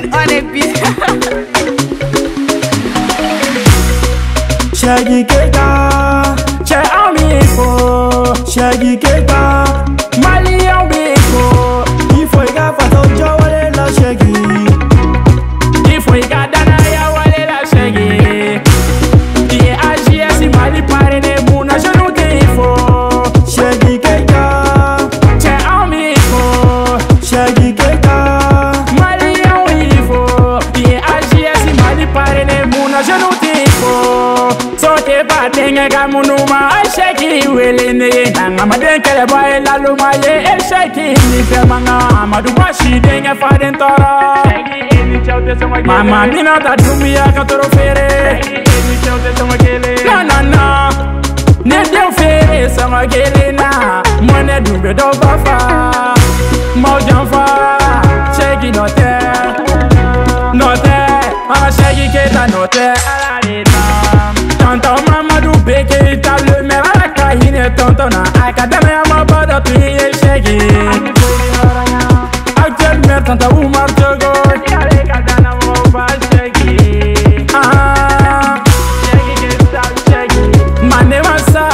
Queen on a beat. Shaggy Keita, Che Amigo, Shaggy Keita, Mali Amigo. Il faut y avoir ton jawale la Shaggy. Il faut y gadana ya wale la Shaggy. Die AGS Mali pare ne muna jenu ke ifo. Shaggy Keita, Che Amigo, Shaggy Keita, Mali Amigo. Die AGS Mali pare ne muna jenu ke ifo. Sote patenga kamunuma Shaggy welene nanga madenkele boy la luma ye Shaggy ni femanga amadu bashi denga faden toro Shaggy ni chawte sama gele mama mina ta dumia ka toro fere Shaggy ni chawte sama gele na ne de fere sama gele na mone dumbe do bafa mo janfa Shaggy note mama Shaggy Keita note Tonton Mamadou Beke table mais à la kahine tonton na académie à ma bada prier Shaggy actuellement tanta Oumar Togo yale kadana mo ba Shaggy Shaggy Keita Shaggy mane masa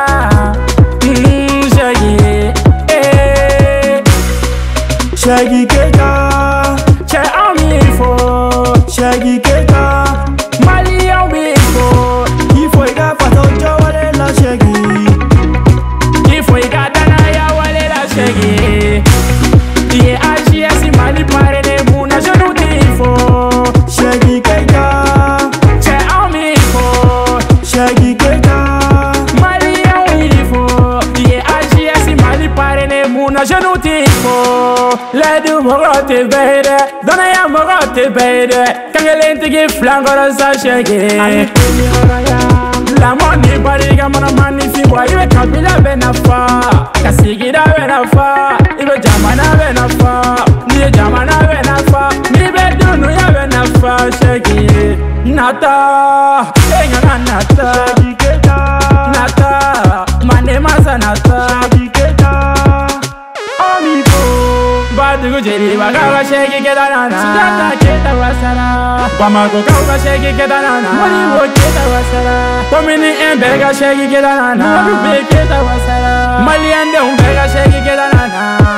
Shaggy Shaggy Keita Che Amigo Shaggy Keita Mali Amigo. Il faut y avoir ton jawale la Shaggy. Il faut y gadana ya wale la Shaggy. Die AGS Mali pare ne muna jenu tifo. Shaggy Keita, Che Amigo. Shaggy Keita, Mali Amigo. Die AGS Mali pare ne muna jenu tifo. Ledu morote beide, dona ya morote beide. Kangelente ge flangora sa Shaggy. La money bariga mana magnifique boy ibe kabila benafa kasigira benafa ibe jamana benafa ni jamana benafa ni be dunu ya benafa Shaggy nata enga nata Shaggy Keita nata mane masa nata Shaggy Keita Amigo Badu jeri bagawa Shaggy Keita nana Sudata Keita wasara Bamako kauka Shaggy Keita nana Moriwo Keita wasara Komini Mbega Shaggy Keita nana Madu be Keita wasara Mali ande Mbega Shaggy Keita nana